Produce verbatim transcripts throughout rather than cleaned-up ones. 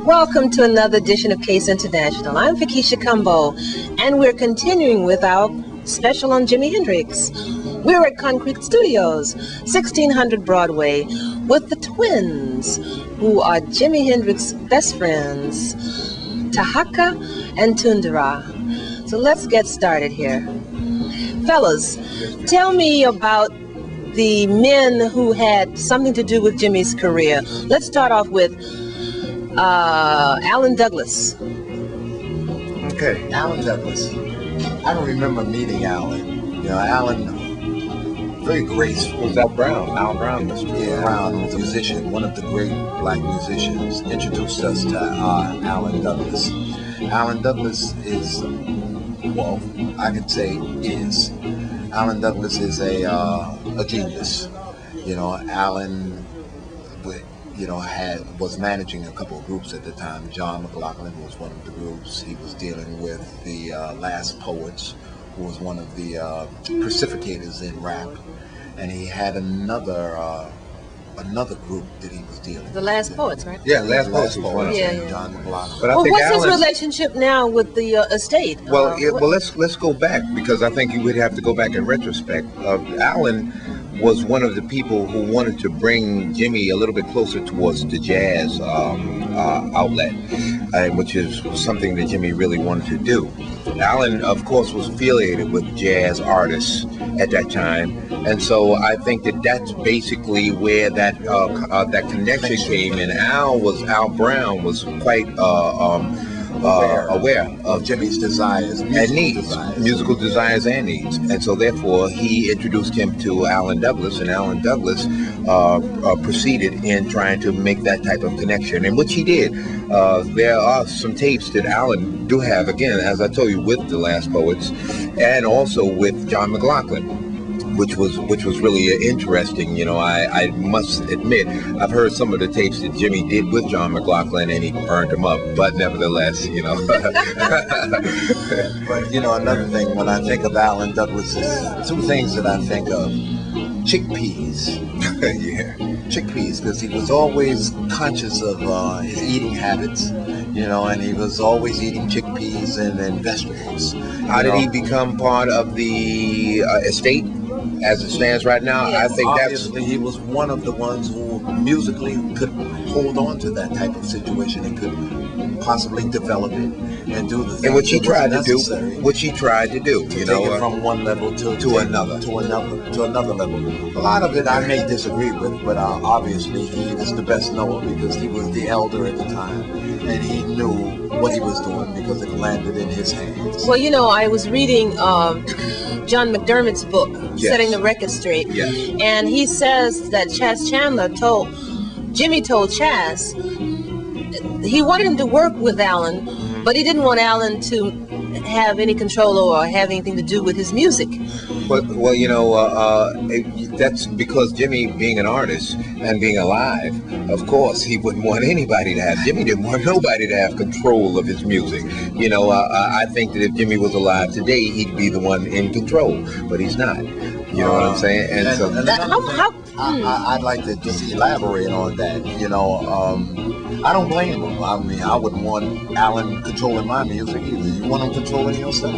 Welcome to another edition of CACE International. I'm Fakisha Kumbo, and we're continuing with our special on Jimi Hendrix. We're at Concrete Studios, sixteen hundred Broadway, with the twins, who are Jimi Hendrix's best friends, Tahaka and Tundra. So let's get started here. Fellas, tell me about the men who had something to do with Jimmy's career. Let's start off with uh, Alan Douglas. Okay, Alan Douglas. I don't remember meeting Alan. You know, Alan, very graceful. Was Al Brown? Al Brown, Mister Yeah, Brown, was a musician, one of the great black musicians, introduced us to uh, Alan Douglas. Alan Douglas is, well, I could say is. Alan Douglas is a uh, a genius. You know, Alan, you know, had was managing a couple of groups at the time. John McLaughlin was one of the groups. He was dealing with the uh, Last Poets, who was one of the uh, precipitors in rap, and he had another uh, another group that he was dealing with. The Last Poets, right? Yeah, Last Last Poets was Poets. one of Yeah, them. yeah. John McLaughlin. But I Well, think what's his Alan's- relationship now with the uh, estate? Well, Uh, yeah, what- well, let's let's go back, because I think you would have to go back in retrospect. Uh, Alan was one of the people who wanted to bring Jimmy a little bit closer towards the jazz um, uh, outlet, uh, which is something that Jimmy really wanted to do. Alan, of course, was affiliated with jazz artists at that time, and so I think that that's basically where that uh, uh, that connection came in. Al was Al Brown was quite uh, um, uh, aware of Jimmy's desires and musical needs, desires. musical desires and needs, and so therefore he introduced him to Alan Douglas, and Alan Douglas uh, uh, proceeded in trying to make that type of connection, and which he did. Uh, there are some tapes that Alan do have, again, as I told you, with the Last Poets, and also with John McLaughlin, which was which was really interesting. You know, I, I must admit, I've heard some of the tapes that Jimmy did with John McLaughlin, and he burned them up, but nevertheless, you know. But, you know, another thing, when I think of Alan Douglas, is two things that I think of. Chickpeas. Yeah. Chickpeas, because he was always conscious of uh, his eating habits, you know, and he was always eating chickpeas and, and vegetables. How did know? he become part of the uh, estate as it stands right now? Yes. I think Obviously, that's he was one of the ones who musically could hold on to that type of situation and could possibly develop it and do the things and what he that tried was to do, necessary what he tried to do, to you take know, it uh, from one level to, to take- another. to another, to another level. A lot of it I may disagree with, but uh, obviously he is the best knower because he was the elder at the time, and he knew what he was doing because it landed in his hands. Well, you know, I was reading um, John McDermott's book, Yes. Setting the Record Straight, Yes. and he says that Chas Chandler told, Jimmy told Chas, he wanted him to work with Alan, but he didn't want Alan to have any control or have anything to do with his music. But, well, you know, uh, uh, it, that's because Jimmy, being an artist and being alive, of course, he wouldn't want anybody to have, Jimmy didn't want nobody to have control of his music. You know, uh, I think that if Jimmy was alive today, he'd be the one in control, but he's not. You know what I'm saying? And, And- so, and That- how, another how, thing, I, I, I'd like to just elaborate on that. You know, um, I don't blame him. I mean, I wouldn't want Alan controlling my music either. You want him controlling your stuff?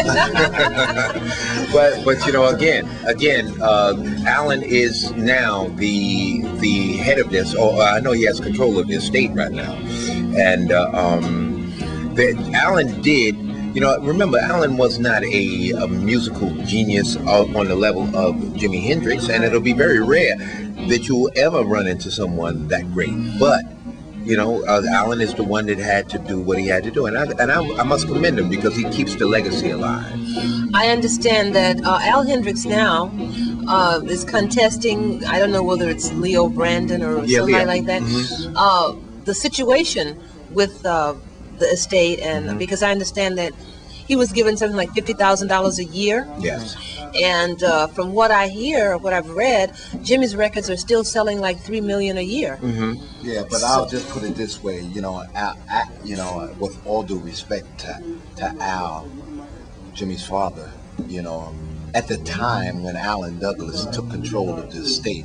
but but you know, again, again, uh, Alan is now the the head of this. Or I know he has control of the estate right now, and uh, um, that Alan did. You know, remember, Alan was not a, a musical genius uh, on the level of Jimi Hendrix, and it'll be very rare that you'll ever run into someone that great. But you know, uh, Alan is the one that had to do what he had to do, and I and I, I must commend him because he keeps the legacy alive. I understand that uh, Al Hendrix now uh, is contesting, I don't know whether it's Leo Brandon or Yeah, somebody Leo. like that, Mhm. uh, the situation with uh, the estate, and Mhm. because I understand that he was given something like fifty thousand dollars a year. Yes. And uh, from what I hear, what I've read, Jimmy's records are still selling like three million a year. Mm-hmm. Yeah, but I'll just put it this way. You know, Al, Al, you know, with all due respect to, to Al, Jimmy's father, you know, at the time when Alan Douglas took control of the estate,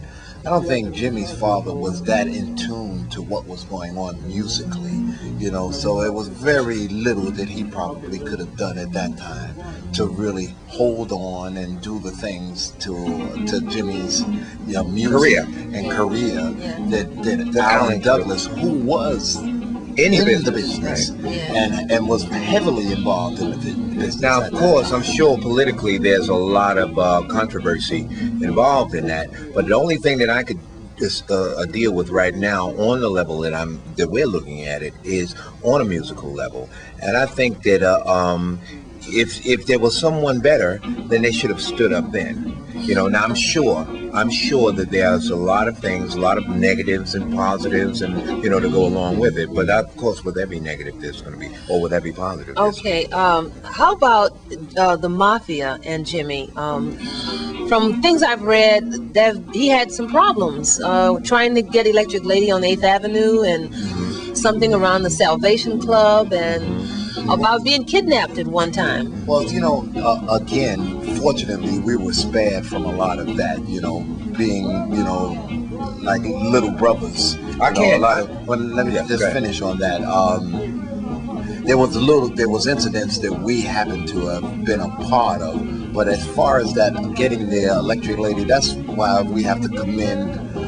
I don't think Jimmy's father was that in tune to what was going on musically, you know, so it was very little that he probably could have done at that time to really hold on and do the things to to Jimmy's, you know, music Career. and career Yeah. that, that That Alan Alan Douglas, who was In in business, the business right. Yeah. and and was heavily involved in the bu- business. Now, at of that course, time. I'm sure politically there's a lot of uh, controversy involved in that. But the only thing that I could just uh, deal with right now on the level that I'm that we're looking at it is on a musical level, and I think that uh, um, if if there was someone better, then they should have stood up then. You know, now I'm sure, I'm sure that there's a lot of things, a lot of negatives and positives, and you know, to go along with it. But of course, with every negative, there's going to be, or with every positive. there's- Okay, um, how about uh, the Mafia and Jimmy? Um, from things I've read, that he had some problems uh, trying to get Electric Lady on eighth Avenue and something around the Salvation Club and about being kidnapped at one time. Well, you know, uh, again, fortunately, we were spared from a lot of that, you know, being, you know, like little brothers. I You know, can't- a lot of, well, let me Yeah, just go ahead. finish on that. Um, there was a little, there was incidents that we happened to have been a part of, but as far as that getting the Electric Lady, that's why we have to commend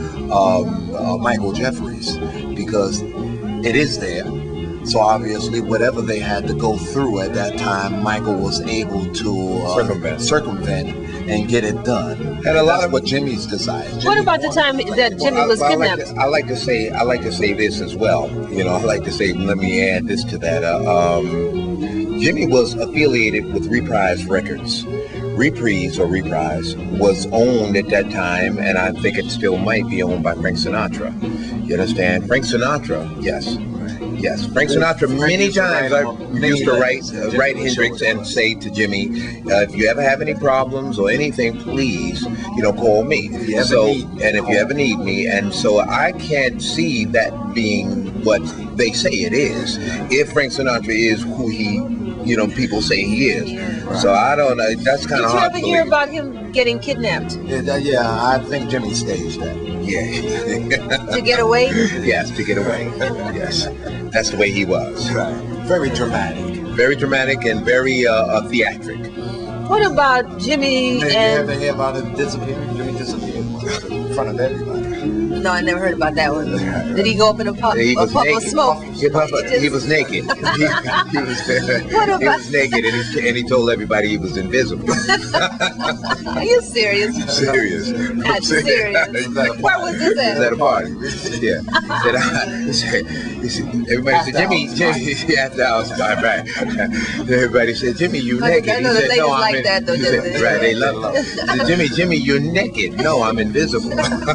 um, uh, Michael Jeffries, because it is there. So obviously, whatever they had to go through at that time, Michael was able to uh, Circumvent. circumvent and get it done. And a lot That's of- what Jimmy's desire. What Jimmy about the wanted time to play that it. Jimmy Well, was I, I like kidnapped? to, I like to say I like to say this as well. You know, I like to say, let me add this to that. Uh, um, Jimmy was affiliated with Reprise Records. Reprise or Reprise was owned at that time, and I think it still might be owned by Frank Sinatra. You understand? Frank Sinatra, yes. Yes, Frank Sinatra. Frank Many used to times write I on many used to write records, uh, Jimmy write would Hendrix show it. and say to Jimmy, uh, if you ever have any problems or anything, please, you know, call me. If you ever so, need me, and if you call ever need me, and so I can't see that being what they say it is. If Frank Sinatra is who he, you know, people say he is, so I don't know. That's kind Did of you hard ever to hear believe. about him getting kidnapped Yeah, that- yeah, I think Jimmy staged that. Yeah. to get away? Yes, to get away. Yes, that's the way he was. Right. Very dramatic. Very dramatic and very uh, uh, theatric. What about Jimmy Did you and... ever hear about him disappearing? Jimmy disappeared in front of everybody. No, I never heard about that one. Did he go up in a puff, He a was puff of naked. smoke? He, was- he was naked. He, he was, What he about- was naked, and he, and he told everybody he was invisible. Are you serious? Serious. That's serious. Where was this He was at at? a party. Yeah. He said, uh, he said, he said, everybody said, Jimmy, Jimmy, after I was right, right. Everybody said, Jimmy, you I naked. know He the said, ladies no, I'm like in. that, though, He don't said, they? right, they love it. He said, Jimmy, Jimmy, you're naked. No, I'm invisible.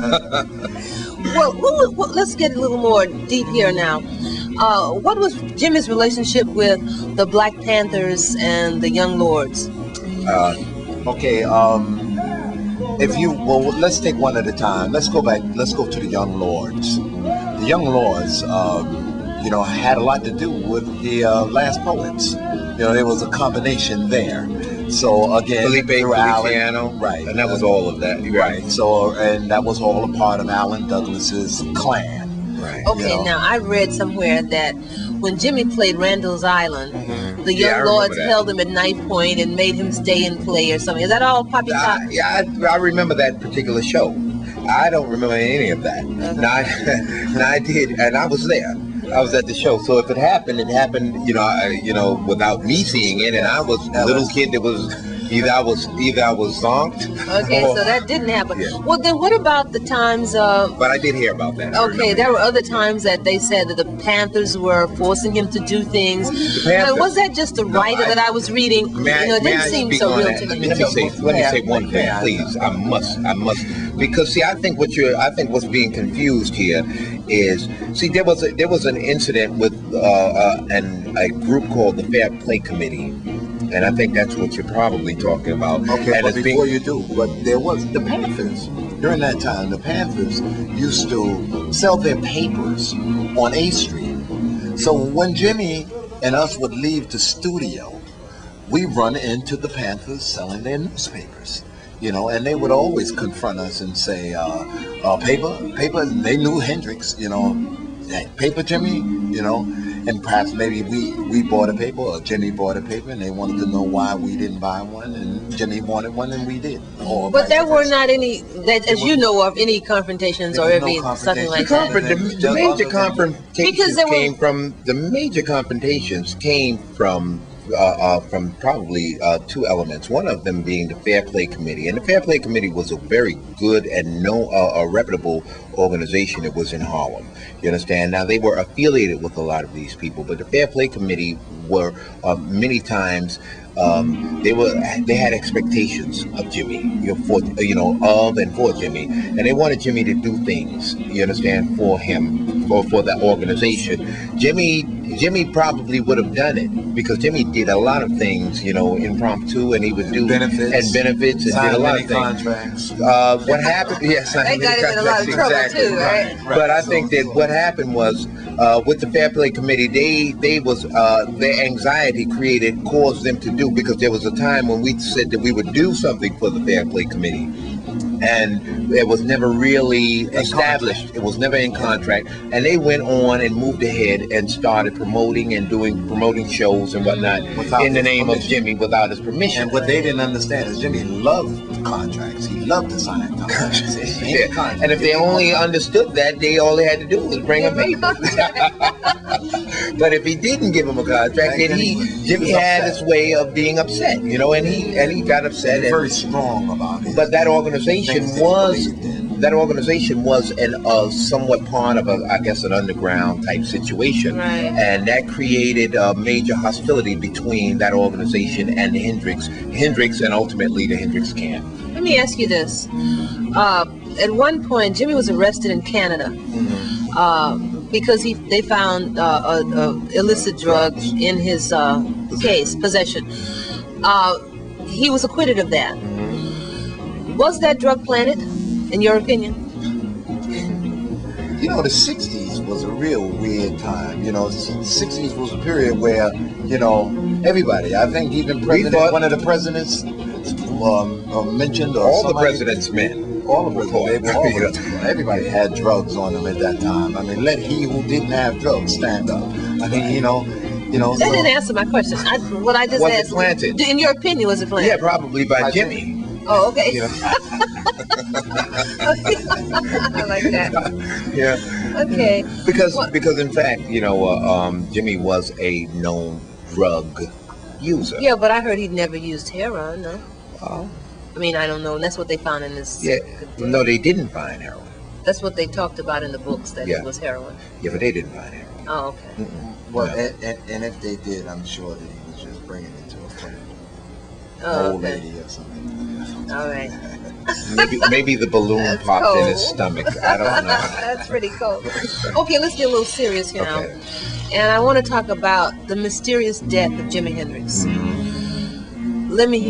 Well, what, was- what, let's get a little more deep here now. Uh, what was Jimmy's relationship with the Black Panthers and the Young Lords? Uh, okay, um, if you, well, let's take one at a time. Let's go back, let's go to the Young Lords. The Young Lords, um, you know, had a lot to do with the uh, Last Poets. You know, there was a combination there. So again, Felipe through Alan- Feliciano, right, and that was all of that. right. So, and that was all a part of Alan Douglas's clan. Right. Okay, You know. now I read somewhere that when Jimmy played Randall's Island, Mhm. the Yeah, I Young remember Lords that. held him at knife point and made him stay and play or something. Is that all Poppy Uh, Top? yeah, I, I remember that particular show. I don't remember any of that. Now, I, now I did, and I was there. I was at the show. So if it happened, it happened, you know, I, you know, without me seeing it. And I was a little kid that was either I was either I was zonked. Okay, or- so that didn't happen. Yeah. Well, then what about the times? Uh, But I did hear about that. I okay, remember. there were other times that they said that the Panthers were forcing him to do things. The Now, Panthers- was that just a writer I- that I was reading? May I, you know, it may didn't I seem speak so on real that? to Let me. me say, let me say one thing, Yeah. please. I must, I must, because see, I think what you're, I think what's being confused here is, see, there was a, there was an incident with uh, uh, an, a group called the Fair Play Committee, and I think that's what you're probably talking about. Okay, and but it's before being, you do, but there was the Panthers. During that time, the Panthers used to sell their papers on A Street. So when Jimmy and us would leave the studio, we run into the Panthers selling their newspapers. you know, and they would always confront us and say, uh, uh, paper, paper, they knew Hendrix, you know, that paper Jimmy, you know, and perhaps maybe we, we bought a paper or Jimmy bought a paper and they wanted to know why we didn't buy one and Jimmy wanted one and we did. Or but there were not any, that, as you know of, any confrontations or no any something like The, that. confront- the, the major confrontations there were- came from the major confrontations came from uh, uh, from probably uh, two elements. One of them being the Fair Play Committee, and the Fair Play Committee was a very good and no uh, a reputable organization. It was in Harlem. You understand? Now they were affiliated with a lot of these people, but the Fair Play Committee were uh, many times. Um, they were they had expectations of Jimmy, you know, for you know of and for Jimmy, and they wanted Jimmy to do things. You understand, for him or for that organization. Jimmy Jimmy probably would have done it because Jimmy did a lot of things, you know, impromptu, and he would do benefits and benefits and did a lot of things. Contracts. Uh, what happened? Yes, they got him in a lot of trouble exactly. too, right? Right. But I think that what happened was uh, with the Fair Play Committee, they they was uh, their anxiety created caused them to do, because there was a time when we said that we would do something for the Fair Play Committee, and it was never really established. It was never in contract, and they went on and moved ahead and started promoting and doing promoting shows and whatnot Without in the his name of permission. Jimmy without his permission. And what they didn't understand is Jimmy loved contracts. He loved to sign contracts. Yeah. And if they only understood that, they all they had to do was bring a paper. But if he didn't give him a contract, then he Jimmy had his way of being upset, you know, and he and he got upset. Very And, strong about it. but that organization Things that he was believed in. that organization was an uh, somewhat part of a, I guess, an underground type situation, Right. and that created a major hostility between that organization and Hendrix, Hendrix, and ultimately the Hendrix camp. Let me ask you this. Uh, at one point, Jimmy was arrested in Canada Mm-hmm. uh, because he they found uh, uh, uh, illicit drugs in his uh, case, possession. Uh, he was acquitted of that. Was that drug planted, in your opinion? You know, the sixties was a real weird time. You know, the sixties was a period where, you know, everybody, I think even president, thought- one of the presidents um, uh, mentioned, or All the somebody- president's men. all of them, they were all, everybody had drugs on them at that time. I mean, let he who didn't have drugs stand up. I mean, you know, you know. That so- didn't answer my question. I, what I just Was it asked. planted? In your opinion, was it planted? Yeah, probably by I Jimmy. Oh, okay. You know? I like that. Yeah. Okay. Because, What- because in fact, you know, uh, um, Jimmy was a known drug user. Yeah, but I heard he'd never used heroin, no? Oh. I mean, I don't know. That's what they found in this. Yeah. No, they didn't find heroin. That's what they talked about in the books, that Yeah. it was heroin. Yeah, but they didn't find heroin. Oh, okay. Well, Yeah. and, and, and if they did, I'm sure that he was just bringing it to a friend, Oh, old okay. lady or something. All right. Maybe, maybe the balloon That's popped in his cold. stomach. I don't know. That's pretty cool. Okay, let's get a little serious here now. Okay. And I want to talk about the mysterious death of Jimi Hendrix. Mhm. Let me